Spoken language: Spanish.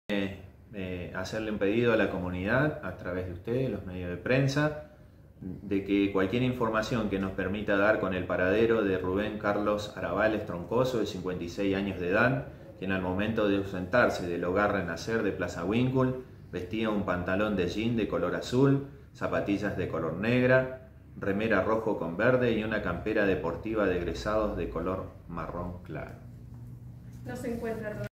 Hacerle un pedido a la comunidad a través de ustedes, los medios de prensa, de que cualquier información que nos permita dar con el paradero de Rubén Carlos Aravales Troncoso, de 56 años de edad, quien al momento de ausentarse del hogar Renacer de Plaza Winkle vestía un pantalón de jean de color azul, zapatillas de color negra, remera rojo con verde y una campera deportiva de egresados de color marrón claro. No se encuentra